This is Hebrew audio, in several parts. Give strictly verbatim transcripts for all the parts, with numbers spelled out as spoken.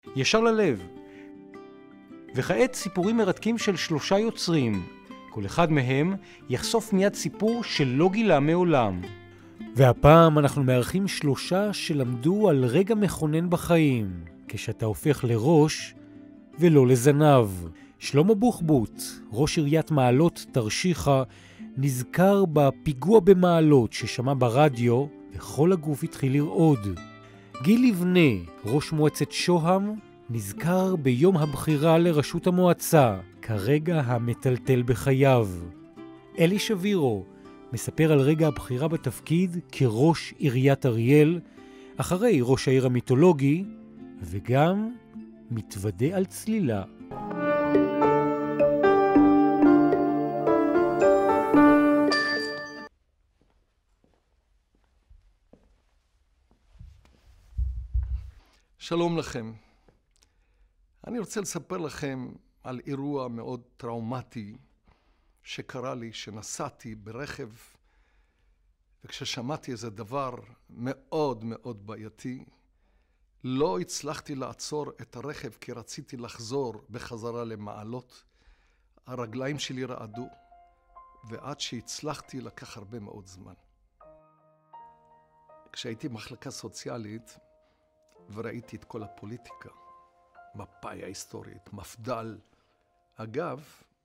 ישר ללב. וכעת סיפורים מרתקים של שלושה יוצרים. כל אחד מהם יחשוף מיד סיפור שלא גילה מעולם. והפעם אנחנו מארחים שלושה שלמדו על רגע מכונן בחיים, כשאתה הופך לראש ולא לזנב. שלמה בוחבוט, ראש עיריית מעלות תרשיחא, נזכר בפיגוע במעלות ששמע ברדיו, וכל הגוף התחיל לרעוד. גיל לבנה, ראש מועצת שוהם, נזכר ביום הבחירה לראשות המועצה, כרגע המטלטל בחייו. אלי שבירו מספר על רגע הבחירה בתפקיד כראש עיריית אריאל, אחרי ראש העיר המיתולוגי, וגם מתוודה על צלילה. שלום לכם. אני רוצה לספר לכם על אירוע מאוד טראומטי שקרה לי, שנסעתי ברכב, וכששמעתי איזה דבר מאוד מאוד בעייתי, לא הצלחתי לעצור את הרכב כי רציתי לחזור בחזרה למעלות. הרגליים שלי רעדו, ועד שהצלחתי לקח הרבה מאוד זמן. כשהייתי במחלקה סוציאלית וראיתי את כל הפוליטיקה, מפאי ההיסטורית, מפדל. אגב,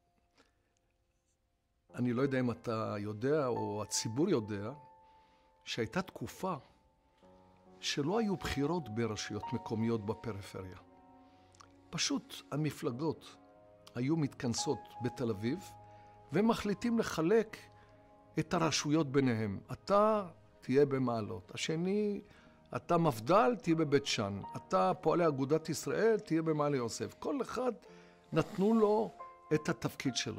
אני לא יודע אם אתה יודע או הציבור יודע, שהייתה תקופה שלא היו בחירות ברשויות מקומיות בפריפריה. פשוט המפלגות היו מתכנסות בתל אביב ומחליטים לחלק את הרשויות ביניהם. אתה תהיה במעלות, השני, אתה מפדל, תהיה בבית שאן, אתה פועלי אגודת ישראל, תהיה במעלה יוסף. כל אחד נתנו לו את התפקיד שלו.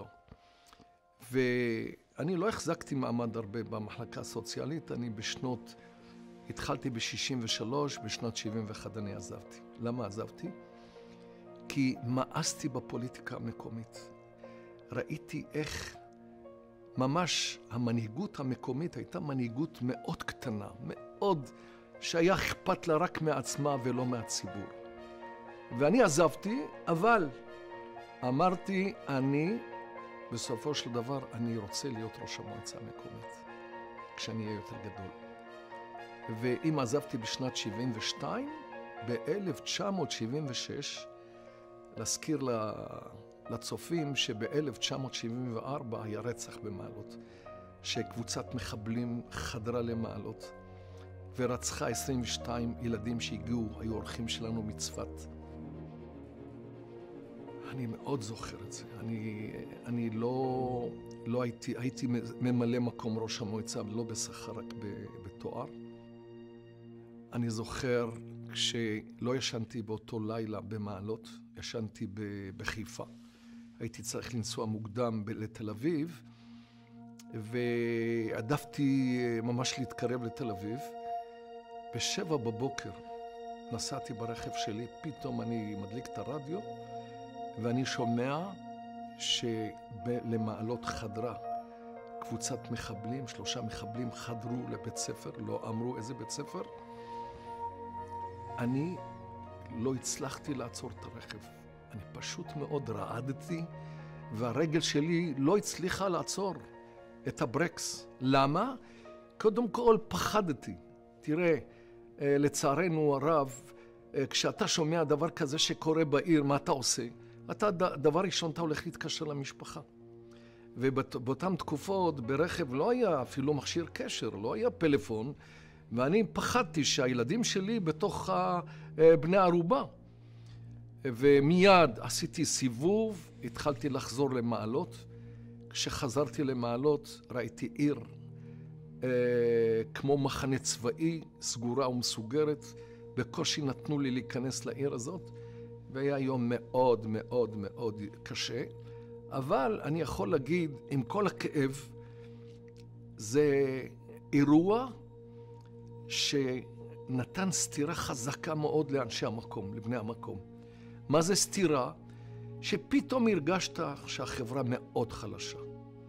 ואני לא החזקתי מעמד הרבה במחלקה הסוציאלית, אני בשנות, התחלתי ב-שישים ושלוש, בשנת שבעים ואחת אני עזבתי. למה עזבתי? כי מאסתי בפוליטיקה המקומית. ראיתי איך ממש המנהיגות המקומית הייתה מנהיגות מאוד קטנה, מאוד שהיה אכפת לה רק מעצמה ולא מהציבור. ואני עזבתי, אבל אמרתי, אני, בסופו של דבר, אני רוצה להיות ראש המועצה המקומית, כשאני אהיה יותר גדול. ואם עזבתי בשנת שבעים ושתיים, ב-אלף תשע מאות שבעים ושש, להזכיר לצופים שב-אלף תשע מאות שבעים וארבע היה רצח במעלות, שקבוצת מחבלים חדרה למעלות, ורצחה עשרים ושניים ילדים שהגיעו, היו אורחים שלנו מצפת. אני מאוד זוכר את זה. אני, אני לא, לא הייתי, הייתי ממלא מקום ראש המועצה, לא בשכר, רק בתואר. אני זוכר כשלא ישנתי באותו לילה במעלות, ישנתי בחיפה. הייתי צריך לנסוע מוקדם לתל אביב, ועדפתי ממש להתקרב לתל אביב. בשבע בבוקר נסעתי ברכב שלי, פתאום אני מדליק את הרדיו, ואני שומע שלמעלות חדרה קבוצת מחבלים, שלושה מחבלים חדרו לבית ספר, לא אמרו איזה בית ספר. אני לא הצלחתי לעצור את הרכב. אני פשוט מאוד רעדתי, והרגל שלי לא הצליחה לעצור את הברקס. למה? קודם כל פחדתי. תראה, לצערנו הרב, כשאתה שומע דבר כזה שקורה בעיר, מה אתה עושה? אתה דבר ראשון, אתה הולך להתקשר למשפחה. ובאותן תקופות ברכב לא היה אפילו מכשיר קשר, לא היה פלאפון, ואני פחדתי שהילדים שלי בתוך בני ערובה. ומיד עשיתי סיבוב, התחלתי לחזור למעלות. כשחזרתי למעלות ראיתי עיר כמו מחנה צבאי, סגורה ומסוגרת. בקושי נתנו לי להיכנס לעיר הזאת, והיה יום מאוד מאוד מאוד קשה. אבל אני יכול להגיד, עם כל הכאב, זה אירוע שנתן סתירה חזקה מאוד לאנשי המקום, לבני המקום. מה זה סתירה? שפתאום הרגשת שהחברה מאוד חלשה.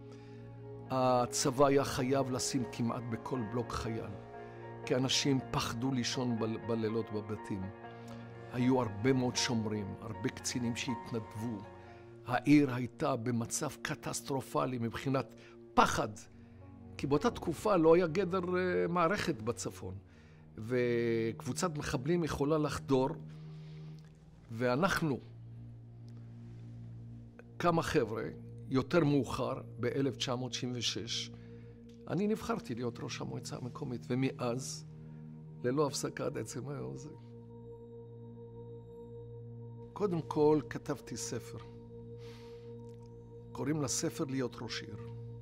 הצבא היה חייב לשים כמעט בכל בלוק חייל, כי אנשים פחדו לישון ב- בלילות בבתים. היו הרבה מאוד שומרים, הרבה קצינים שהתנדבו. העיר הייתה במצב קטסטרופלי מבחינת פחד, כי באותה תקופה לא היה גדר מערכת בצפון, וקבוצת מחבלים יכולה לחדור, ואנחנו, כמה חבר'ה, יותר מאוחר, ב-אלף תשע מאות תשעים ושש, אני נבחרתי להיות ראש המועצה המקומית, ומאז, ללא הפסקה עד עצם היום הזה. קודם כל כתבתי ספר. קוראים לספר להיות ראש עיר.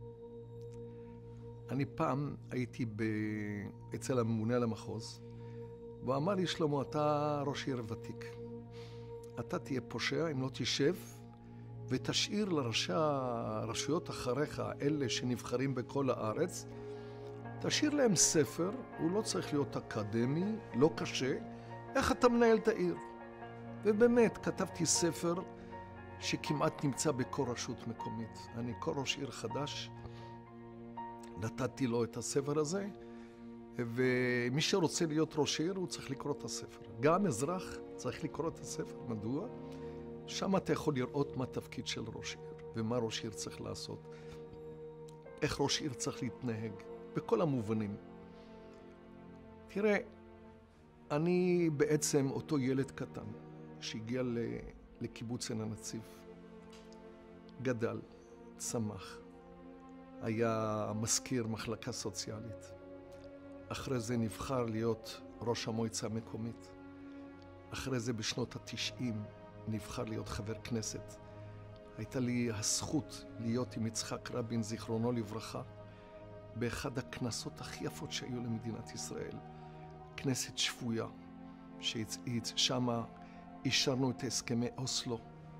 אני פעם הייתי ב... אצל הממונה על המחוז, והוא אמר לי, שלמה, אתה ראש עיר ותיק. אתה תהיה פושע אם לא תשב ותשאיר לראשי הרשויות אחריך, אלה שנבחרים בכל הארץ, תשאיר להם ספר, הוא לא צריך להיות אקדמי, לא קשה, איך אתה מנהל את העיר. ובאמת, כתבתי ספר שכמעט נמצא בכל רשות מקומית. אני כל ראש עיר חדש, נתתי לו את הספר הזה, ומי שרוצה להיות ראש עיר, הוא צריך לקרוא את הספר. גם אזרח צריך לקרוא את הספר. מדוע? שם אתה יכול לראות מה התפקיד של ראש עיר, ומה ראש עיר צריך לעשות. איך ראש עיר צריך להתנהג, בכל המובנים. תראה, אני בעצם אותו ילד קטן, שהגיע לקיבוץ עין הנציב, גדל, צמח, היה מזכיר מחלקה סוציאלית. אחרי זה נבחר להיות ראש המועצה המקומית. אחרי זה בשנות התשעים נבחר להיות חבר כנסת. הייתה לי הזכות להיות עם יצחק רבין, זיכרונו לברכה, באחד הכנסות הכי יפות שהיו למדינת ישראל. כנסת שפויה, ששם אישרנו את הסכמי אוסלו,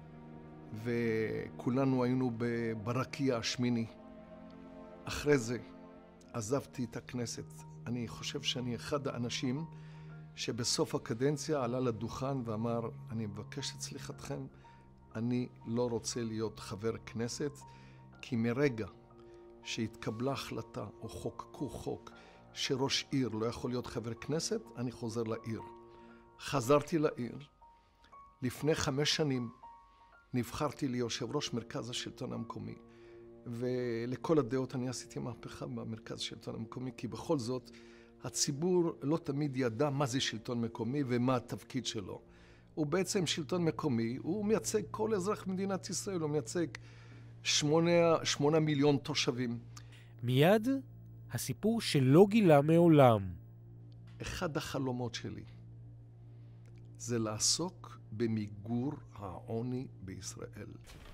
וכולנו היינו ברקיע השמיני. אחרי זה עזבתי את הכנסת. אני חושב שאני אחד האנשים שבסוף הקדנציה עלה לדוכן ואמר, אני מבקש את סליחתכם, אני לא רוצה להיות חבר כנסת, כי מרגע שהתקבלה החלטה או חוקקו חוק שראש עיר לא יכול להיות חבר כנסת, אני חוזר לעיר. חזרתי לעיר. לפני חמש שנים נבחרתי ליושב ראש מרכז השלטון המקומי, ולכל הדעות אני עשיתי מהפכה במרכז השלטון המקומי, כי בכל זאת הציבור לא תמיד ידע מה זה שלטון מקומי ומה התפקיד שלו. הוא בעצם שלטון מקומי, הוא מייצג כל אזרח מדינת ישראל, הוא מייצג שמונה, שמונה מיליון תושבים. מיד הסיפור שלא גילה מעולם. אחד החלומות שלי זה לעסוק במיגור העוני בישראל.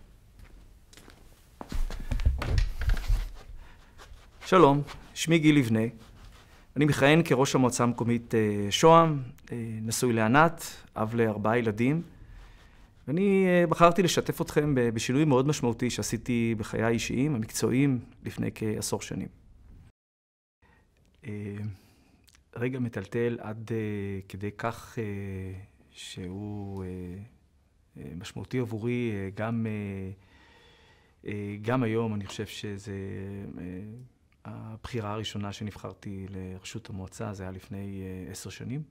שלום, שמי גיל לבנה. אני מכהן כראש המועצה המקומית שוהם, נשוי לענת, אב לארבעה ילדים. ואני בחרתי לשתף אתכם בשינוי מאוד משמעותי שעשיתי בחיי האישיים, המקצועיים, לפני כעשור שנים. רגע מטלטל עד כדי כך שהוא משמעותי עבורי, גם, גם היום אני חושב שזה הבחירה הראשונה שנבחרתי לרשות המועצה, זה היה לפני עשר שנים.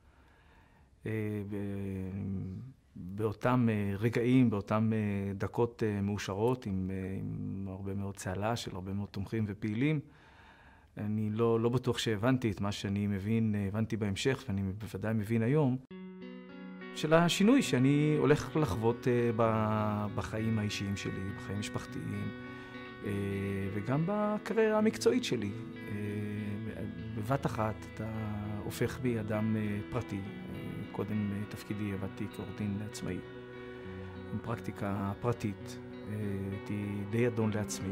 באותם רגעים, באותם דקות מאושרות, עם, עם הרבה מאוד צהלה של הרבה מאוד תומכים ופעילים, אני לא, לא בטוח שהבנתי את מה שאני מבין, הבנתי בהמשך, ואני בוודאי מבין היום, של השינוי שאני הולך לחוות בחיים האישיים שלי, בחיים משפחתיים, וגם בקריירה המקצועית שלי. בבת אחת אתה הופך בי אדם פרטי. קודם תפקידי עבדתי כעורך דין עצמאי, עם פרקטיקה פרטית, הייתי די אדון לעצמי.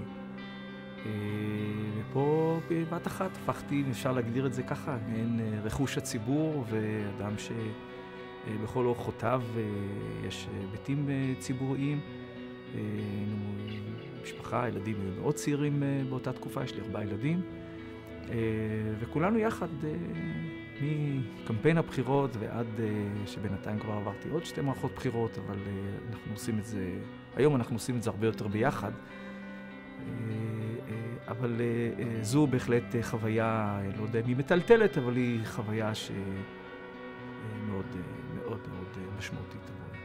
ופה בבת אחת הפכתי, אם אפשר להגדיר את זה ככה, מעין רכוש הציבור, ואדם שבכל אורחותיו יש היבטים ציבוריים. משפחה, ילדים היו מאוד צעירים באותה תקופה, יש לי ארבעה ילדים, וכולנו יחד מקמפיין הבחירות ועד שבינתיים כבר עברתי עוד שתי מערכות בחירות, אבל אנחנו עושים את זה, היום אנחנו עושים את זה הרבה יותר ביחד, אבל זו בהחלט חוויה, לא יודע מי מטלטלת, אבל היא חוויה שמאוד מאוד מאוד משמעותית עבורי.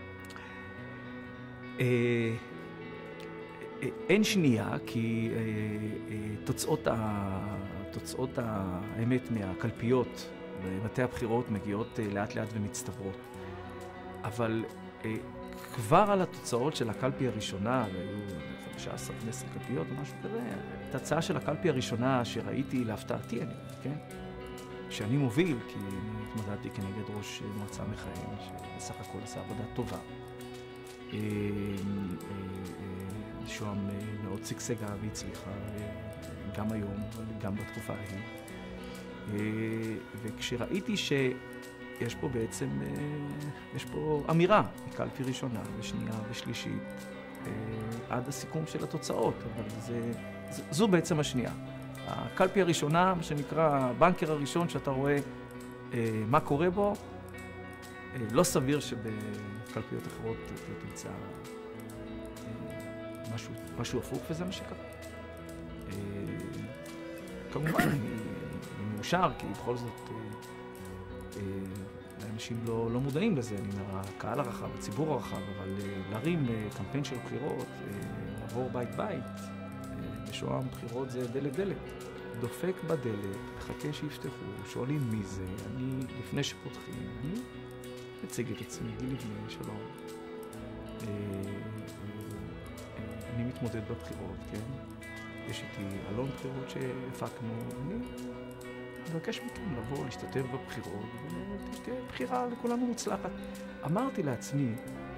אין שנייה, כי תוצאות, תוצאות האמת מהקלפיות בבתי הבחירות מגיעות לאט לאט ומצטברות. אבל כבר על התוצאות של הקלפי הראשונה, והיו חמישה עשר עשרה קלפיות או משהו כזה, את הצעה של הקלפי הראשונה שראיתי להפתעתי, אני, כן? שאני מוביל, כי אני התמודדתי כנגד ראש מועצה מכהן, שבסך הכל עשה עבודה טובה. שוהם מאוד שגשגה והצליחה, גם היום, גם בתקופה ההיא. וכשראיתי שיש פה בעצם, יש פה אמירה, קלפי ראשונה ושנייה ושלישית, עד הסיכום של התוצאות, אבל זה, זו בעצם השנייה. הקלפי הראשונה, מה שנקרא הבנקר הראשון, שאתה רואה מה קורה בו, לא סביר שבקלפיות אחרות תמצא משהו, משהו הפוך, וזה מה שקרה. כמובן, אני מאושר, כי בכל זאת אנשים לא, לא מודעים לזה, אני אומר, הקהל הרחב, הציבור הרחב, אבל להרים קמפיין של בחירות, לעבור בית בית, בשוהם בחירות זה דלת דלת. דופק בדלת, מחכה שיפתחו, שואלים מי זה, אני, לפני שפותחים, אני מציג את עצמי, גיל לבני, שלום. אני מתמודד בבחירות, כן? יש איתי אלון בחירות שהפקנו, אני מבקש מכם לבוא, להשתתף בבחירות, ותהיה בחירה לכולנו מוצלחת. אמרתי לעצמי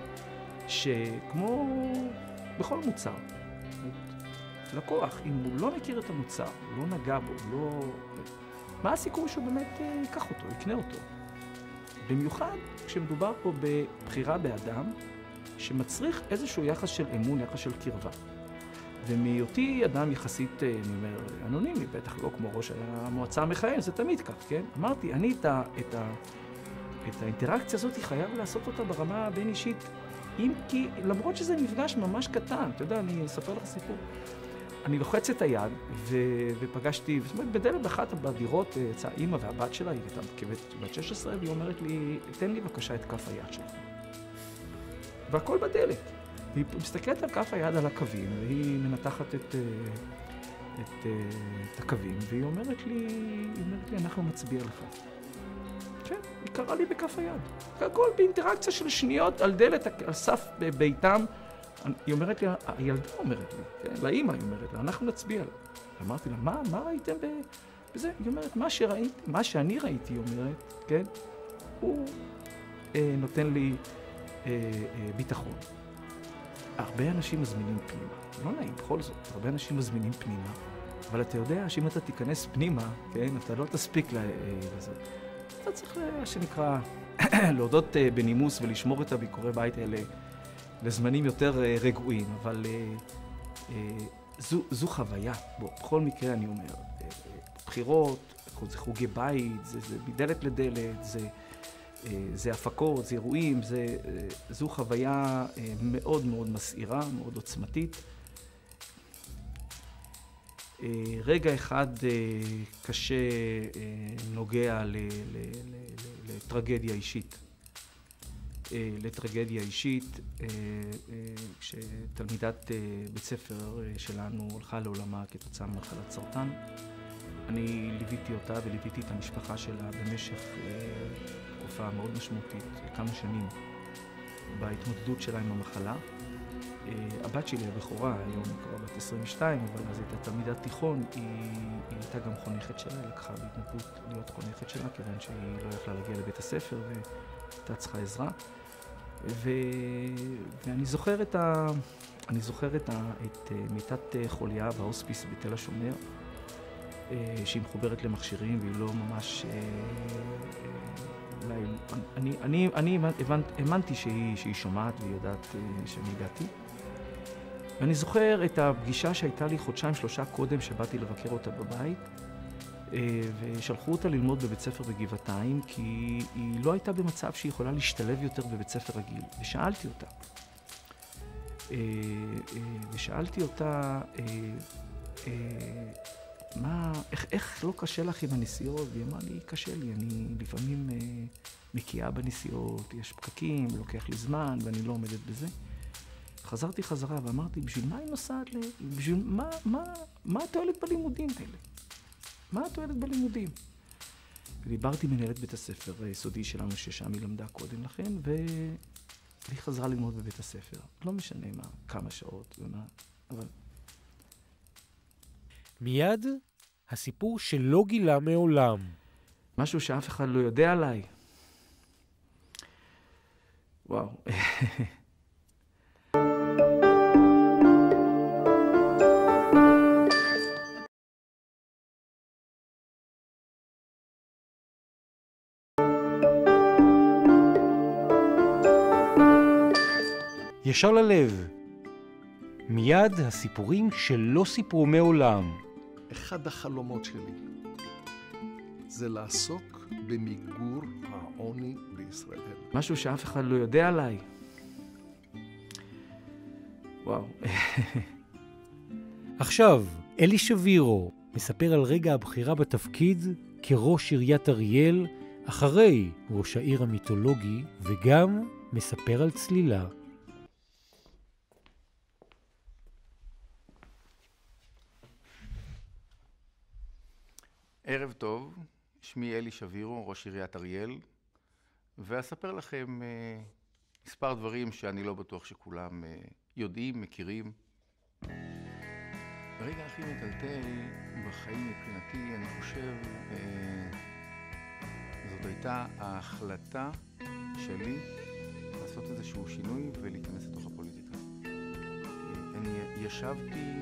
שכמו בכל מוצר, לקוח, אם הוא לא מכיר את המוצר, הוא לא נגע בו, לא... מה הסיכוי שהוא באמת ייקח אותו, יקנה אותו? במיוחד כשמדובר פה בבחירה באדם שמצריך איזשהו יחס של אמון, יחס של קרבה. ומהיותי אדם יחסית, אני אומר, אנונימי, בטח לא כמו ראש המועצה המכהן, זה תמיד כך, כן? אמרתי, אני את, ה, את, ה, את האינטראקציה הזאת חייב לעשות אותה ברמה הבין אישית, אם כי, למרות שזה מפגש ממש קטן, אתה יודע, אני אספר לך סיפור. אני לוחץ את היד, ו... ופגשתי, זאת אומרת, בדלת אחת בדירות יצאה אימא והבת שלה, היא הייתה כבת שש עשרה, והיא אומרת לי, תן לי בבקשה את כף היד שלך. והכל בדלת. והיא מסתכלת על כף היד על הקווים, והיא מנתחת את, את, את הקווים, והיא אומרת לי, היא אומרת לי, אנחנו נצביע לך. כן, היא קראה לי בכף היד. הכל באינטראקציה של שניות על דלת, על סף ביתם, היא אומרת לי, הילדה אומרת לי, כן? לאמא היא אומרת לה, אנחנו נצביע לה. אמרתי לה, מה, מה ראיתם בזה? היא אומרת, מה שראיתי, מה שאני ראיתי, היא אומרת, כן? הוא אה, נותן לי אה, אה, ביטחון. הרבה אנשים מזמינים פנימה, לא נעים, בכל זאת, הרבה אנשים מזמינים פנימה, אבל אתה יודע שאם אתה תיכנס פנימה, כן? אתה לא תספיק לזאת. אתה צריך, שנקרא, להודות בנימוס ולשמור את הביקורי בית האלה, לזמנים יותר uh, רגועים, אבל uh, uh, זו, זו חוויה. בוא, בכל מקרה אני אומר, uh, בחירות, זה חוגי בית, זה, זה מדלת לדלת, זה, uh, זה הפקות, זה אירועים, זה, uh, זו חוויה uh, מאוד מאוד מסעירה, מאוד עוצמתית. Uh, רגע אחד uh, קשה uh, נוגע ל, ל, ל, ל, לטרגדיה אישית. לטרגדיה אישית, כשתלמידת בית ספר שלנו הולכה לעולמה כתוצאה ממחלת סרטן. אני ליוויתי אותה וליוויתי את המשפחה שלה במשך תקופה מאוד משמעותית, כמה שנים, בהתמודדות שלה עם המחלה. הבת שלי הבכורה, היום היא כבר בת עשרים ושתיים, אבל אז הייתה תלמידת תיכון, היא, היא הייתה גם חונכת שלה, היא לקחה בהתנדבות להיות חונכת שלה, כיוון שהיא לא יכלה להגיע לבית הספר והייתה צריכה עזרה. ו... ואני זוכר את, ה... אני זוכר את, ה... את מיטת חוליה בהוספיס בתל השומר, שהיא מחוברת למכשירים והיא לא ממש... אולי... אני, אני, אני האמנתי שהיא, שהיא שומעת והיא יודעת שאני הגעתי. ואני זוכר את הפגישה שהייתה לי חודשיים שלושה קודם שבאתי לבקר אותה בבית, ושלחו אותה ללמוד בבית ספר בגבעתיים, כי היא לא הייתה במצב שהיא יכולה להשתלב יותר בבית ספר רגיל. ושאלתי אותה, ושאלתי אותה, מה, איך, איך לא קשה לך עם הנסיעות? והיא אמרה לי, קשה לי, אני לפעמים אה, מקיאה בנסיעות, יש פקקים, לוקח לי זמן ואני לא עומדת בזה. חזרתי חזרה ואמרתי, בשביל מה היא נוסעת ל... בשביל מה, מה, מה התועלת בלימודים האלה? מה התועלת בלימודים? ודיברתי מנהלת בית הספר היסודי שלנו, ששם היא למדה קודם לכן, והיא חזרה ללמוד בבית הספר. לא משנה מה, כמה שעות ומה, אבל... מיד, הסיפור שלא גילה מעולם. משהו שאף אחד לא יודע עליי. וואו. ישר ללב. מיד הסיפורים שלא סיפרו מעולם. אחד החלומות שלי זה לעסוק במיגור העוני בישראל. משהו שאף אחד לא יודע עליי. וואו. עכשיו, אלי שבירו מספר על רגע הבחירה בתפקיד כראש עיריית אריאל, אחרי ראש העיר המיתולוגי, וגם מספר על צלילה. ערב טוב, שמי אלי שבירו, ראש עיריית אריאל, ואספר לכם אה, מספר דברים שאני לא בטוח שכולם אה, יודעים, מכירים. הרגע הכי מטלטל בחיים מבחינתי, אני חושב, אה, זאת הייתה ההחלטה שלי לעשות איזשהו שינוי ולהיכנס לתוך הפוליטיקה. אני ישבתי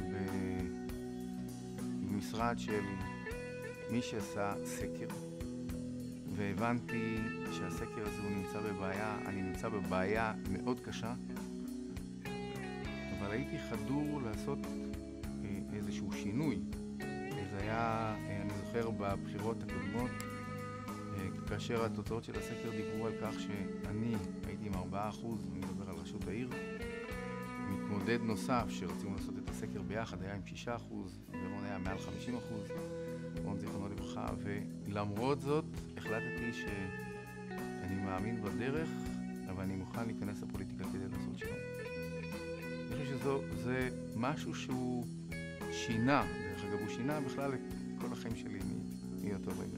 במשרד של מי שעשה סקר, והבנתי שהסקר הזה הוא נמצא בבעיה, אני נמצא בבעיה מאוד קשה, אבל הייתי חדור לעשות איזשהו שינוי. זה היה, אני זוכר בבחירות הקודמות, כאשר התוצאות של הסקר דיברו על כך שאני הייתי עם ארבעה אחוז, אני מדבר על ראשות העיר, מתמודד נוסף שרצינו לעשות את הסקר ביחד היה עם שישה אחוז, ורון היה מעל חמישים אחוז, רון זיכרונו לברכה, ולמרות זאת החלטתי שאני מאמין בדרך, אבל אני מוכן להיכנס לפוליטיקה כדי לעשות שלום. אני חושב שזה משהו שהוא שינה, דרך אגב הוא שינה בכלל את כל החיים שלי מאותו רגע.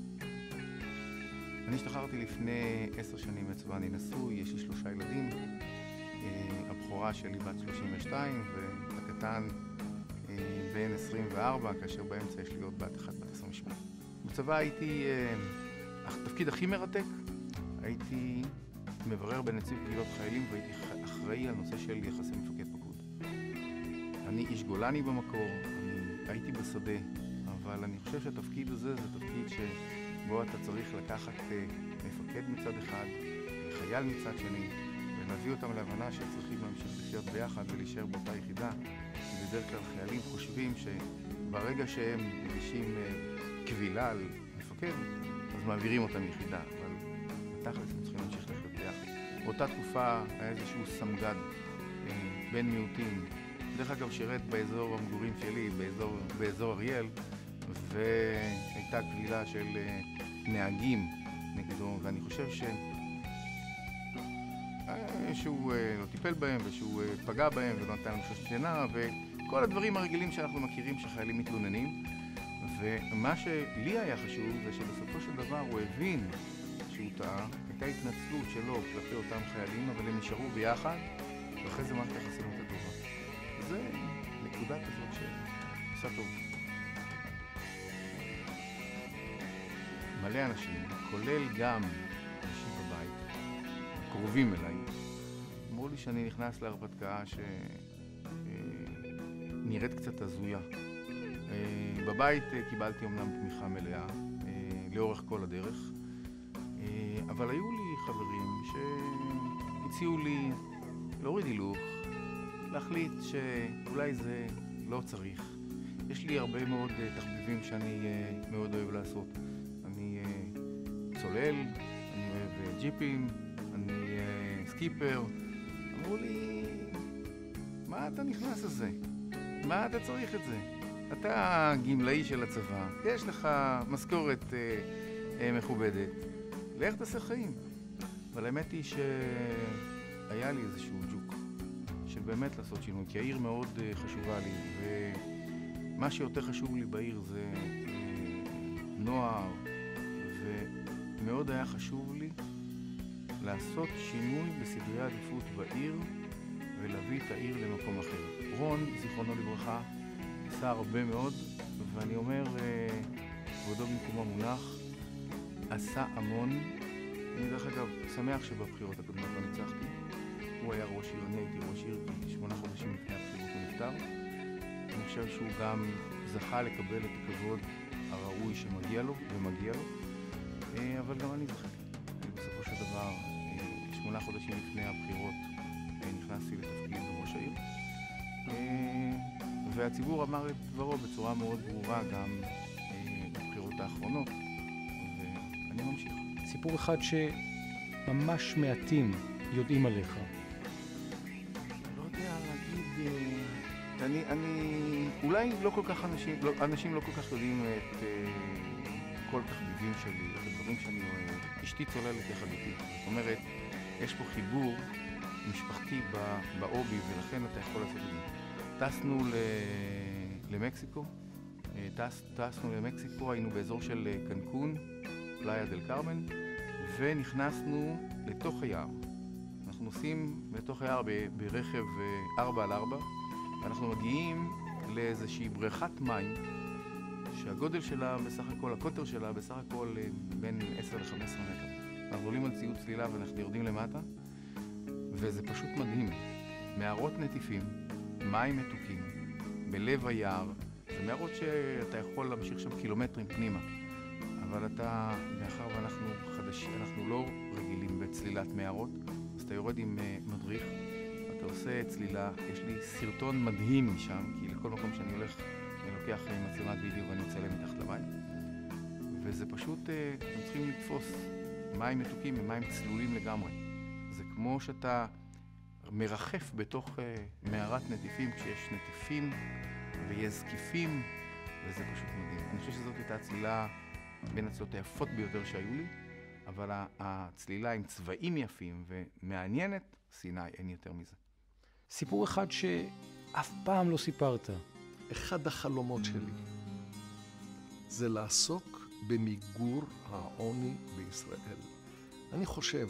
אני השתחררתי לפני עשר שנים מצבא, אני נשוי, יש לי שלושה ילדים, הבכורה שלי בת שלושים ושתיים והקטן בין עשרים וארבע, כאשר באמצע יש לי עוד בת אחת בת עשרים ושמונה. בצבא הייתי, התפקיד הכי מרתק, הייתי מברר בנציב קבילות חיילים והייתי אחראי על נושא של יחסי מפקד פקוד. אני איש גולני במקור, אני הייתי בשדה, אבל אני חושב שהתפקיד הזה זה תפקיד שבו אתה צריך לקחת מפקד מצד אחד, חייל מצד שני, ולהביא אותם להבנה שצריכים להמשיך לחיות ביחד ולהישאר באותה יחידה. בדרך כלל חיילים חושבים שברגע שהם מגישים קבילה על מפקד, אז מעבירים אותם יחידה, אבל בתכלס הם צריכים להמשיך לחיות ביחד. באותה תקופה היה איזשהו סמג"ד בין מיעוטים, דרך אגב שירת באזור המגורים שלי, באזור, באזור אריאל, והייתה קבילה של נהגים נגדו, ואני חושב ש... שהוא לא טיפל בהם ושהוא פגע בהם ולא נתן להם שעות שינה וכל הדברים הרגילים שאנחנו מכירים שחיילים מתלוננים. ומה שלי היה חשוב זה שבסופו של דבר הוא הבין שהוא טעה, הייתה התנצלות שלו כלפי אותם חיילים, אבל הם נשארו ביחד ואחרי זה מערכת היחסים הייתה טובה. זה נקודה כזאת שעושה טוב. מלא אנשים, כולל גם אנשים בבית, קרובים אליי, אמרו לי שאני נכנס להרפתקה שנראית קצת הזויה. בבית קיבלתי אמנם תמיכה מלאה לאורך כל הדרך, אבל היו לי חברים שהציעו לי להוריד הילוך, להחליט שאולי זה לא צריך. יש לי הרבה מאוד תחביבים שאני מאוד אוהב לעשות. אני צולל, אני אוהב ג'יפים, אני סקיפר. אמרו לי, מה אתה נכנס לזה? מה אתה צריך את זה? אתה גמלאי של הצבא, יש לך משכורת אה, אה, מכובדת, לך תעשה חיים. אבל האמת היא שהיה לי איזשהו ג'וק של באמת לעשות שינוי, כי העיר מאוד אה, חשובה לי, ומה שיותר חשוב לי בעיר זה אה, נוער, ומאוד היה חשוב לי לעשות שינוי בסדרי העדיפות בעיר ולהביא את העיר למקום אחר. רון, זיכרונו לברכה, עשה הרבה מאוד, ואני אומר, כבודו במקומו מונח, עשה המון. אני דרך אגב שמח שבבחירות הקודמות לא ניצחתי. הוא היה ראש עיר, אני הייתי ראש עיר, שמונה חודשים לפני הבחירות הוא נפטר. אני חושב שהוא גם זכה לקבל את הכבוד הראוי שמגיע לו, ומגיע לו, אבל גם אני זכיתי. בסופו של דבר, שמונה חודשים לפני הבחירות, נכנסתי לתפקיד ראש העיר. והציבור אמר את דברו בצורה מאוד ברורה גם בבחירות האחרונות, ואני ממשיך. סיפור אחד שממש מעטים יודעים עליך. לא יודע להגיד, אני, אני, אולי לא כל כך אנשים, לא, אנשים לא כל כך יודעים את כל תחביבים שלי, את הדברים שאני אוהב. אשתי צוללת יחד איתי, זאת אומרת, יש פה חיבור משפחתי באובי, ולכן אתה יכול לעשות את זה. טסנו למקסיקו, טס, טסנו למקסיקו, היינו באזור של קנקון, פלאיה דל קרמן, ונכנסנו לתוך היער. אנחנו נוסעים לתוך היער ברכב ארבע על ארבע, ואנחנו מגיעים לאיזושהי בריכת מים, שהגודל שלה בסך הכל, הקוטר שלה בסך הכל בין עשר לחמש עשרה מטר. אנחנו עולים על ציוד צלילה ואנחנו יורדים למטה, וזה פשוט מדהים. מערות נטיפים, מים מתוקים, בלב היער. זה מערות שאתה יכול להמשיך שם קילומטרים פנימה. אבל אתה, מאחר ואנחנו חדשים, אנחנו לא רגילים בצלילת מערות, אז אתה יורד עם uh, מדריך, אתה עושה צלילה. יש לי סרטון מדהים משם, כי לכל מקום שאני הולך, אני לוקח מצלמת וידאו ואני מצלם מתחת למים. וזה פשוט, uh, אתם צריכים לתפוס מים מתוקים ומים צלולים לגמרי. זה כמו שאתה מרחף בתוך uh, מערת נטיפים, כשיש נטיפים ויש זקיפים, וזה פשוט מדהים. אני חושב שזאת הייתה הצלילה בין הצלילות היפות ביותר שהיו לי, אבל הצלילה עם צבעים יפים ומעניינת, סיני, אין יותר מזה. סיפור אחד שאף פעם לא סיפרת. אחד החלומות שלי זה לעסוק במיגור העוני בישראל. אני חושב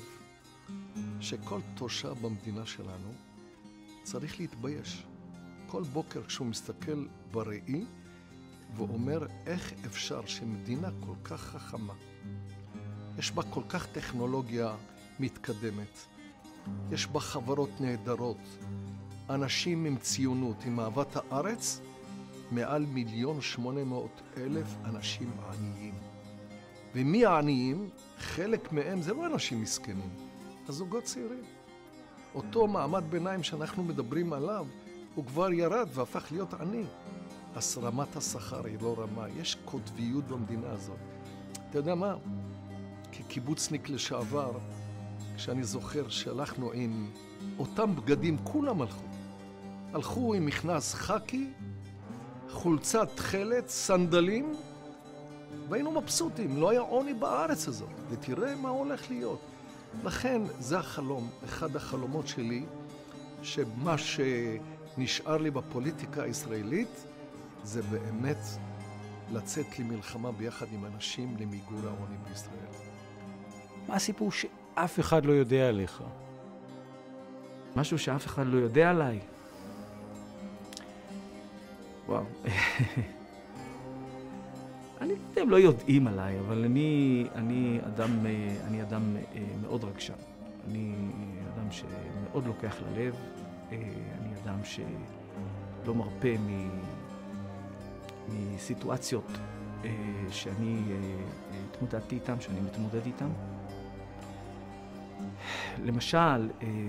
שכל תושב במדינה שלנו צריך להתבייש. כל בוקר כשהוא מסתכל בראי ואומר איך אפשר שמדינה כל כך חכמה, יש בה כל כך טכנולוגיה מתקדמת, יש בה חברות נהדרות, אנשים עם ציונות, עם אהבת הארץ, מעל מיליון שמונה מאות אלף אנשים עניים. ומי העניים? חלק מהם זה לא אנשים מסכנים, הזוגות צעירים. אותו מעמד ביניים שאנחנו מדברים עליו, הוא כבר ירד והפך להיות עני. אז רמת השכר היא לא רמה, יש קוטביות במדינה הזאת. אתה יודע מה? כקיבוצניק לשעבר, כשאני זוכר שהלכנו עם אותם בגדים, כולם הלכו. הלכו עם מכנס חקי, חולצת תכלת, סנדלים, והיינו מבסוטים, לא היה עוני בארץ הזאת, ותראה מה הולך להיות. לכן זה החלום, אחד החלומות שלי, שמה שנשאר לי בפוליטיקה הישראלית, זה באמת לצאת למלחמה ביחד עם אנשים למיגור העוני בישראל. מה הסיפור שאף אחד לא יודע עליך? משהו שאף אחד לא יודע עליי? וואו. אני לא יודע אם לא יודעים עליי, אבל אני, אני אדם, אני אדם מאוד רגשן. אני אדם שמאוד לוקח ללב. אני אדם שלא מרפא מ... מסיטואציות שאני התמודדתי איתם, שאני מתמודד איתם. למשל,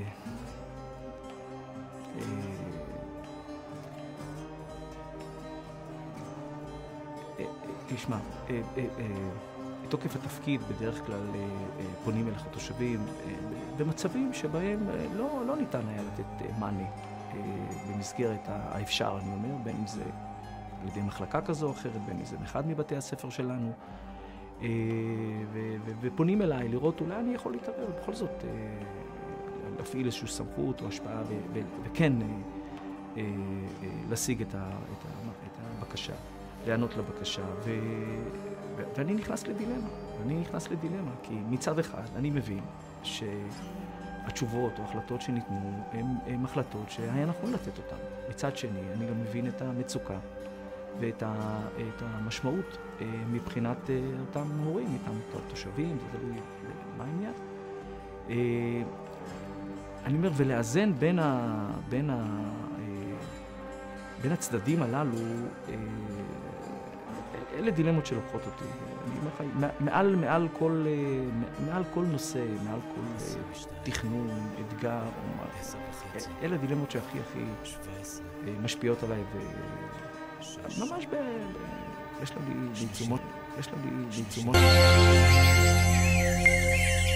תשמע, בתוקף התפקיד בדרך כלל פונים אליך תושבים במצבים שבהם לא, לא ניתן היה לתת מענה במסגרת האפשר, אני אומר, בין אם זה על ידי מחלקה כזו או אחרת, בין אם זה מאחד מבתי הספר שלנו, ופונים אליי לראות אולי אני יכול להתערב, בכל זאת להפעיל איזושהי סמכות או השפעה, וכן להשיג את הבקשה, לענות לבקשה, ואני נכנס לדילמה, אני נכנס לדילמה, כי מצד אחד אני מבין שהתשובות או ההחלטות שניתנו הן החלטות שהיה נכון לתת אותן. מצד שני, אני גם מבין את המצוקה ואת המשמעות מבחינת אותם הורים, אותם תושבים, זה תלוי מה העניין. אני אומר, ולאזן בין ה... בין ה... בין הצדדים הללו, אלה דילמות שלוקחות אותי. אני אומר לך, מעל, מעל כל, מעל כל נושא, מעל כל תכנון, אתגר, אלה דילמות שהכי הכי משפיעות עליי, וממש ב... יש לה בעיצומות, יש לה בעיצומות.